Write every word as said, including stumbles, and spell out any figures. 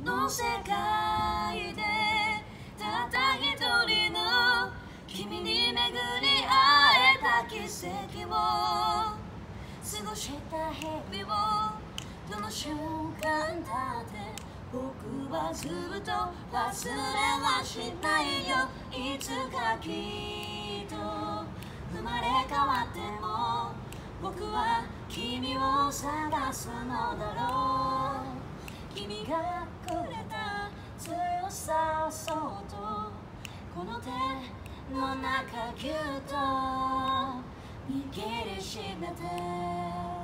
の世界でたった一人の君に巡り会えた奇跡を過ごした日々をどの瞬間だって僕はずっと忘れはしないよ。いつかきっと生まれ変わっても僕は君を探すのだろう。君がくれた強さをそうとこの手の中ぎゅっと握りしめて